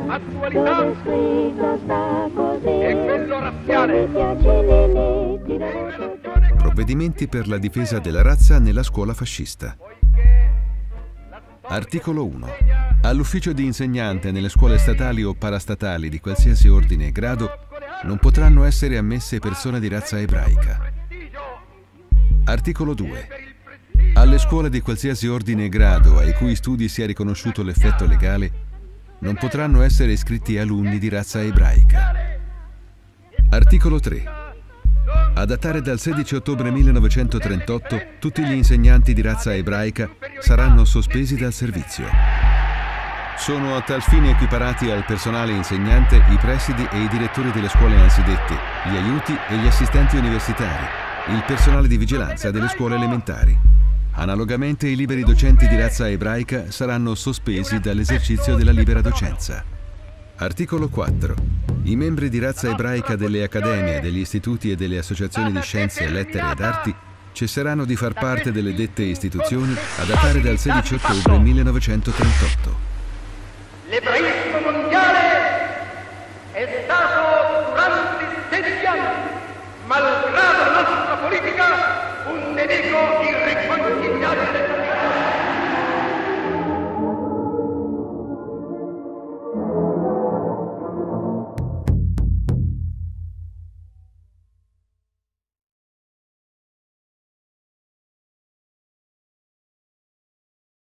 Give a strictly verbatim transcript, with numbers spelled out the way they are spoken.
attualità e quello razziale. Provvedimenti per la difesa della razza nella scuola fascista. Articolo uno. All'ufficio di insegnante nelle scuole statali o parastatali di qualsiasi ordine e grado non potranno essere ammesse persone di razza ebraica. Articolo due. Alle scuole di qualsiasi ordine e grado ai cui studi sia riconosciuto l'effetto legale non potranno essere iscritti alunni di razza ebraica. Articolo tre. A datare dal sedici ottobre millenovecentotrentotto, tutti gli insegnanti di razza ebraica saranno sospesi dal servizio. Sono a tal fine equiparati al personale insegnante i presidi e i direttori delle scuole ansidette, gli aiuti e gli assistenti universitari, il personale di vigilanza delle scuole elementari. Analogamente, i liberi docenti di razza ebraica saranno sospesi dall'esercizio della libera docenza. Articolo quattro. I membri di razza ebraica delle accademie, degli istituti e delle associazioni di scienze, lettere ed arti cesseranno di far parte delle dette istituzioni a datare dal sedici ottobre millenovecentotrentotto. L'ebraismo mondiale è stato durante sedici anni, malgrado la nostra politica, un nemico irriconciliabile